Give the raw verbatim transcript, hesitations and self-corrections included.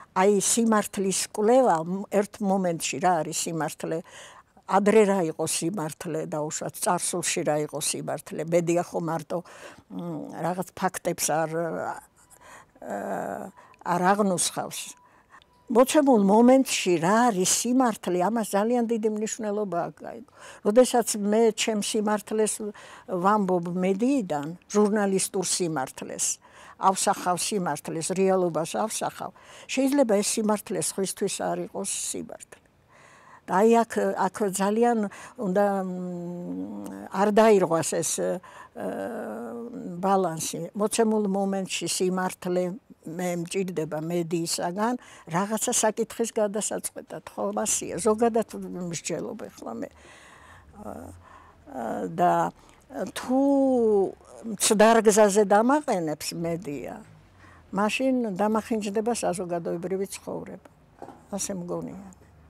აი სიმართლის კვლევა ერთ მომენტში რა არის სიმართლე ადრე რა იყო სიმართლე და უშუალოდ წარსულში რა იყო სიმართლე მედია ხო მარტო რაღაც ფაქტებს არ არ აღნუსხავს მოცემულ მომენტში რა არის სიმართლე ამას ძალიან დიდი მნიშვნელობა აქვს. როდესაც მე ჩემ სიმართლეს ვამბობ მედიიდან ჟურნალისტურ სიმართლეს ავსახავ სიმართლეს რეალობას ავსახავ შეიძლება ეს სიმართლე სხვისთვის არ იყოს სიმართლე და აი აქ აქ ძალიან უნდა არ დაირღვას ეს ბალანსი მოცემულ მომენტში სიმართლე მე მჭირდება მედიისაგან რაღაცა საკითხის გადასაწყვეტად ხო მასია ზოგადად მსჯელობ ახლა მე და თუ მცდარ გზაზე დამაყენებს მედია მაშინ დამახინჯდება საზოგადოებრივი ცხოვრება ასე მგონია